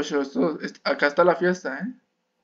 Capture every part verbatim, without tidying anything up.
Joshua, esto, es- acá está la fiesta, ¿eh?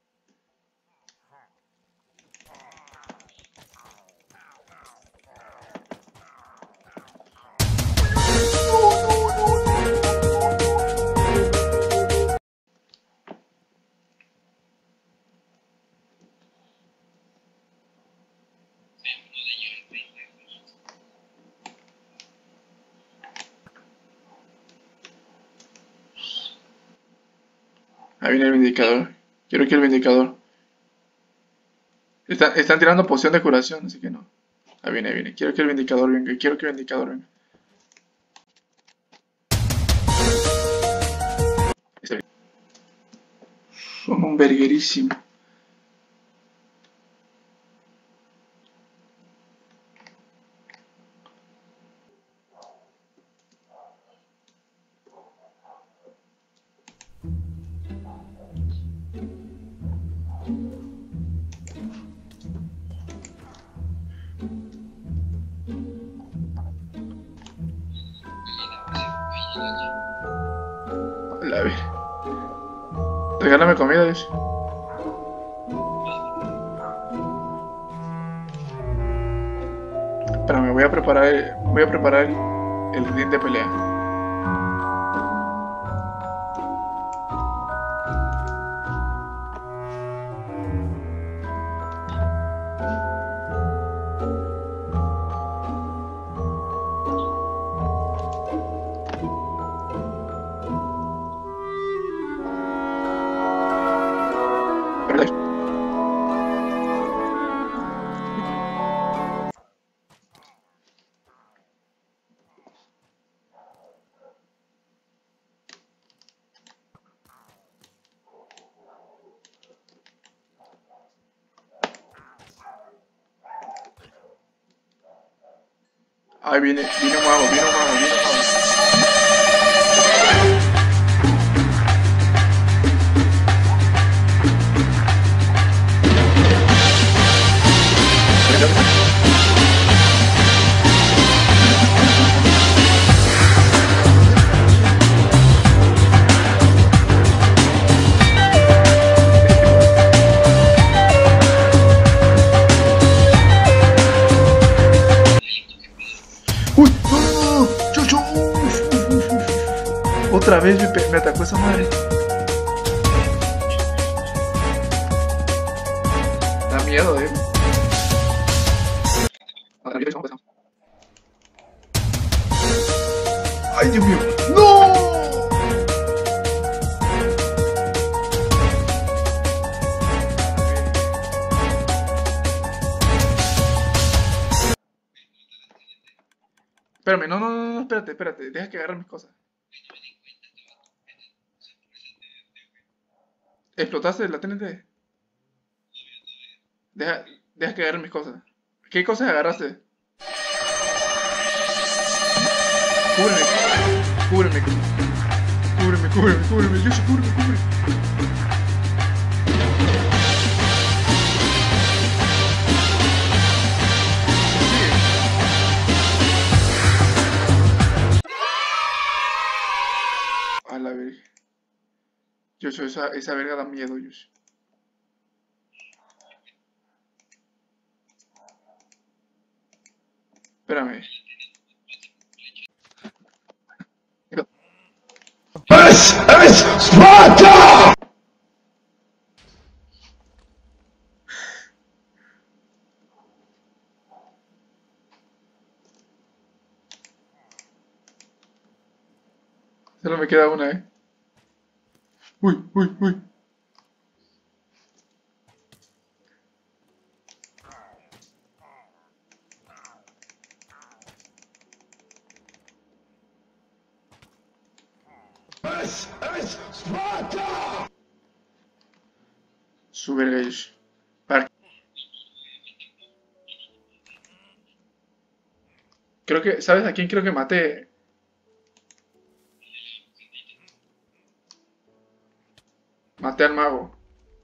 Ahí viene el Vindicador. Quiero que el Vindicador. Están, están tirando poción de curación, así que no. Ahí viene, ahí viene. Quiero que el Vindicador venga. Quiero que el Vindicador venga. Ese- Son un verguerísimo. A ver. Regálame comida, Dios. Pero me voy a preparar, el- voy a preparar el, el ring de pelea. Ahí viene, viene un mago, viene un mago, viene un mago. ¡Uy! ¡No, no, no! ¡Chuchu! ¡Uf, uf, uf, uf! Otra vez me, pe- me atacó esa madre. Da miedo, eh. Otra vez, ¿cómo pasamos? ¡Ay, Dios mío! ¡No! Espérame, no, no, no, no, espérate, espérate. Deja que agarre mis cosas. ¿Explotaste la T N T? Deja, deja que agarre mis cosas. ¿Qué cosas agarraste? Cúbreme, cúbreme, cúbreme, cúbreme, cúbreme, Yoshi, cúbreme, cúbreme. A la verga. Yoshi, esa, esa verga da miedo, Yoshi. Espérame. This is Sparta! Solo me queda una, eh. Uy, uy, uy. This is Sparta! Su verga, Yoshi. Para- Creo que, ¿sabes a quién creo que maté? Maté al mago.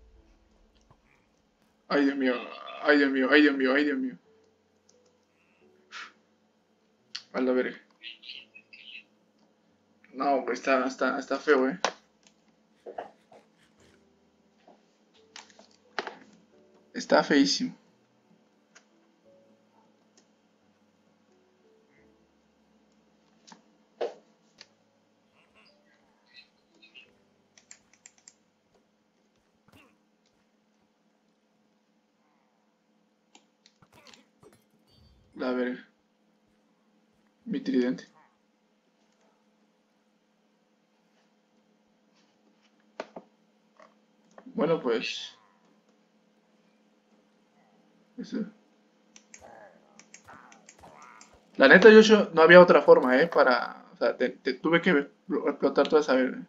Ay, Dios mío. Ay, Dios mío, ay, Dios mío, ay, Dios mío. A la verga. No, pues está, está, está feo, eh. Está feísimo. A ver, mi tridente. Bueno, pues... Eso. La neta, yo, yo no había otra forma, ¿eh? Para... O sea, te, te tuve que explotar toda esa verde.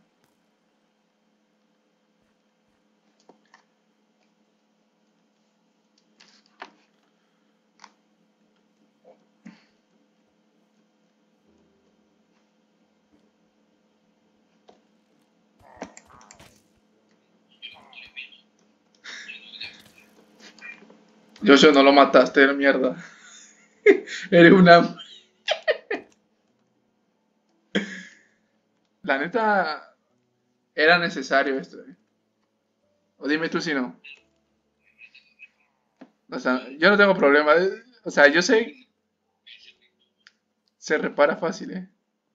Joshua, no lo mataste, era mierda. Eres una... La neta, era necesario esto, ¿eh? O dime tú si no. O sea, yo no tengo problema. eh, O sea, yo sé, se repara fácil, ¿eh?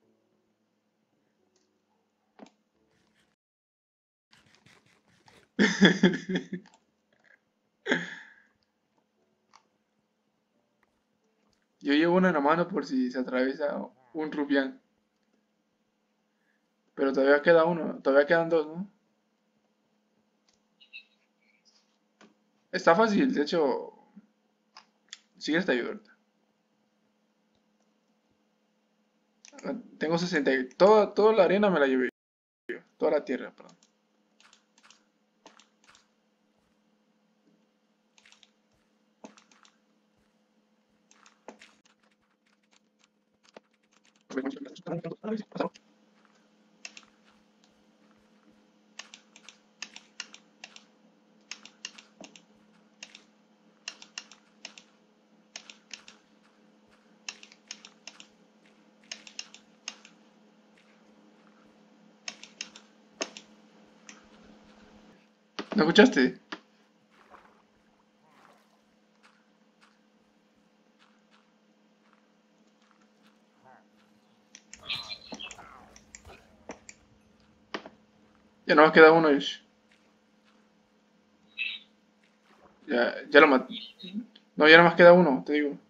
Yo llevo una en la mano por si se atraviesa un rubián. Pero todavía queda uno, todavía quedan dos, ¿no? Está fácil, de hecho, sigue esta ayuda. Tengo sesenta y... Toda, toda la arena me la llevé yo. Toda la tierra, perdón. ¿No escuchaste? Ya no me queda uno, Yosh. Ya, ya lo maté. No, ya no más queda uno, te digo.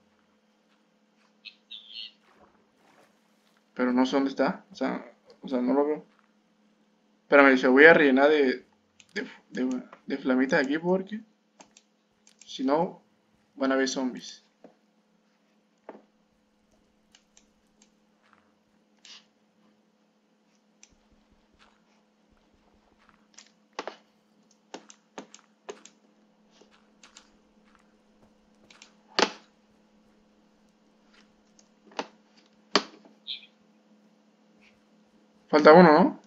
Pero no sé dónde está. O sea, o sea, no lo veo. Espérame, se voy a rellenar de, de, de, de flamitas aquí porque si no van a haber zombies. Falta uno, ¿no?